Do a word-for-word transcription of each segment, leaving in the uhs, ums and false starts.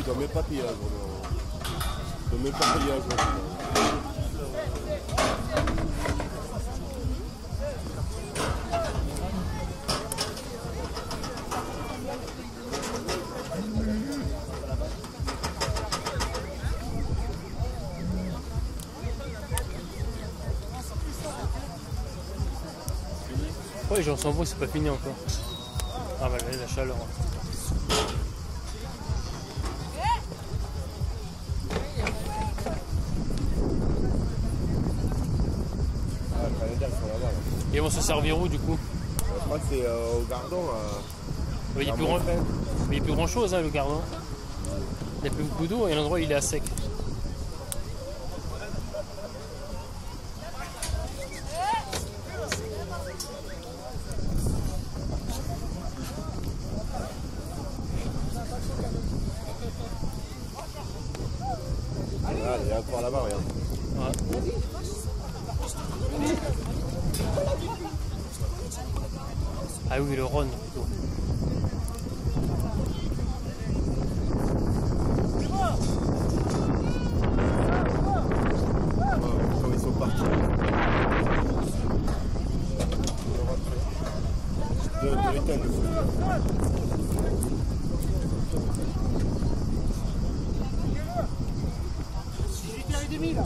il doit même pas payer la journée. Il doit même pas payer la journée. Ouais, j'en sens bon, c'est pas fini encore. Ah bah là, la chaleur. Ah, le Canadien, ils sont là-bas. Là. Et ils vont se servir où du coup? Je crois que c'est euh, au Gardon. Euh, il n'y a plus grand, il y a plus grand chose, hein, le Gardon. Il n'y a plus beaucoup d'eau et l'endroit il est à sec. Ah, il y a encore là-bas, regarde. Ouais. Ah oui, le Rhône plutôt. Comme ils sont partis. De, de l'état de feu. Là.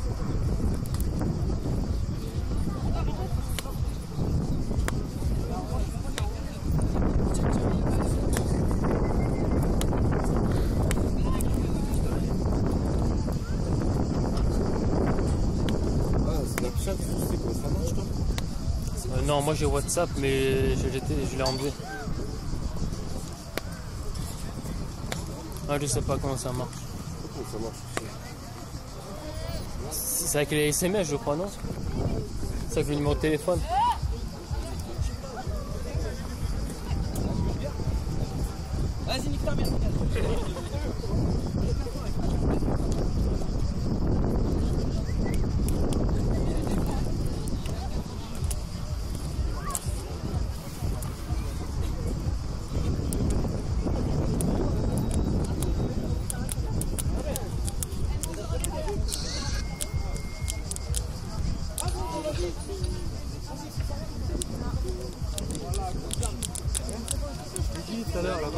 Euh, non, moi j'ai WhatsApp, mais je, je l'ai enlevé. Ah, je sais pas comment ça marche. Comment ça marche? C'est avec les S M S, je crois, non? C'est avec le numéro de téléphone. Vas-y, nique ta mère. Tout à l'heure là-bas.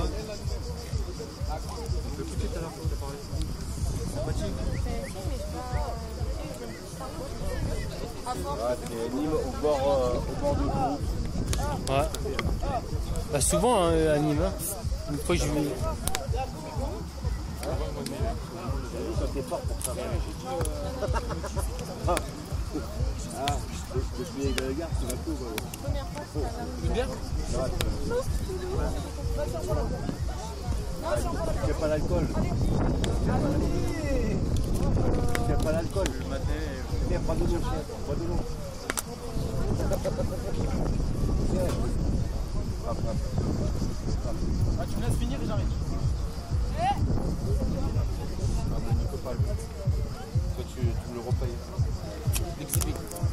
Le petit tout à l'heure quand t'as parlé. Sympathique. Ouais, c'est Nîmes au bord, euh, au bord de l'eau. Ouais. Bah souvent hein, à Nîmes. Hein. Une fois je vais. Ça t'es fort pour ça. Ah, je suis avec la gare, c'est la peau. Une bière? Tu n'as pas l'alcool. Tu n'as pas l'alcool. Le matin. Tiens, prends de l'eau, chien. Prends de l'eau. Ah, tu me laisses finir et j'arrive. Ah, ben, Nico, pas le. Toi, tu, tu me le repayes. L'exhibit.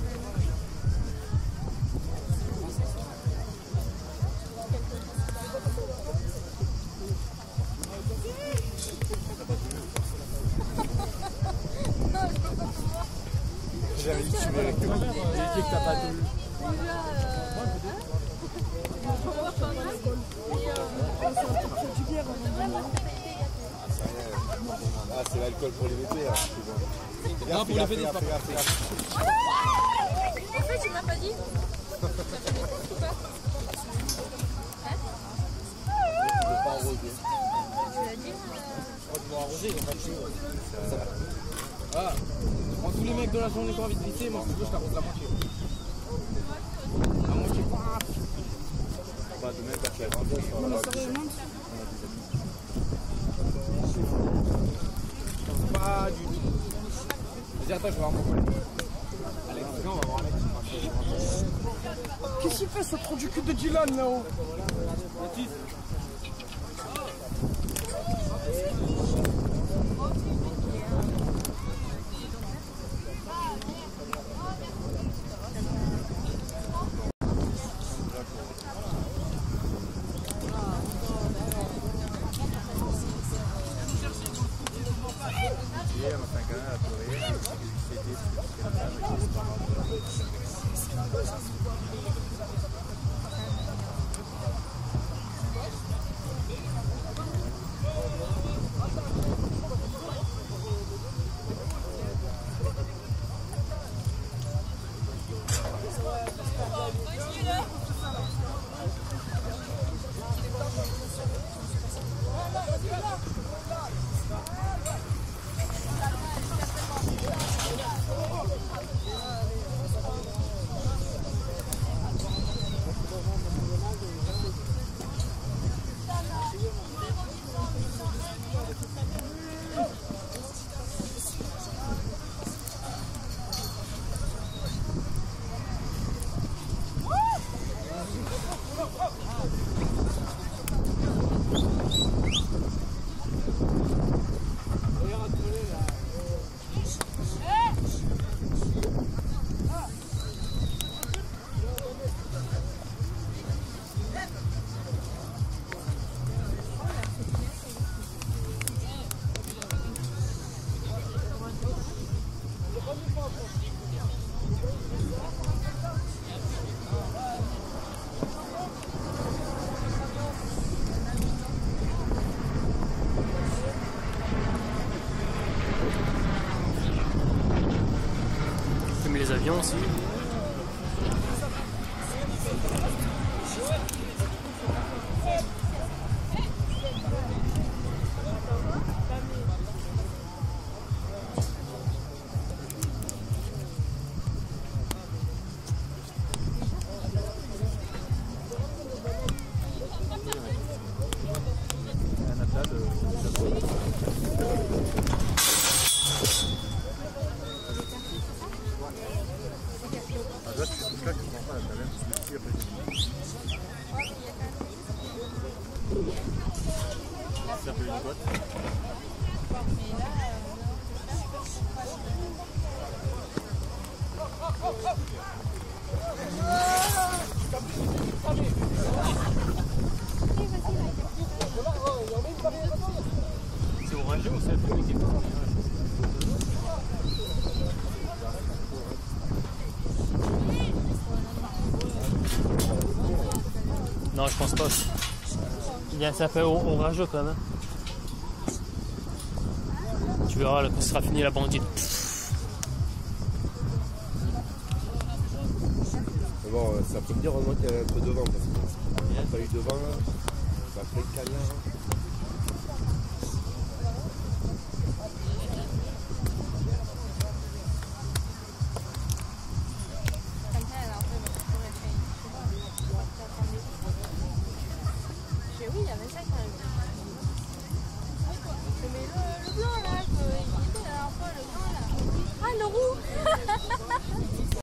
J'avais dit que tu verrais que moi. J'ai dit que t'as pas de... Ah, c'est l'alcool pour les V P. Hein. Non, pour les V P, pas. En fait, tu m'as pas dit. Ça fait des courses ou pas? Tu veux pas arroser. Tu l'as dit. Je crois qu'ils vont arroser, ils vont pas tuer. Ah, moi tous les mecs de la journée qui ont envie de visser, moi je t'arrose la moitié. La moitié. Bah, demain, quand tu as grandi, on va Pas du tout. Vas-y, attends, je vais voir mon collègue. Allez, on va voir un mec qui marche. Qu'est-ce qu'il fait ce trou du cul de Dylan là-haut? on a fait un canal à pleurer, c'était comme ça, mais c'est pas mal. Les avions aussi. C'est orangé ou c'est le public qui est pas? Non, je pense pas. Il y a un sapin orageux quand même. Tu verras là, quand ce sera fini la bandite. Bon, ça peut me dire heureusement qu'il y a un peu de vent parce qu'il n'y a pas eu de vent là. Ça a fait le cagnard. Oui, il y avait ça quand même. Mais le, le blanc là, il était la dernière fois, le blanc là. Ah, le roux.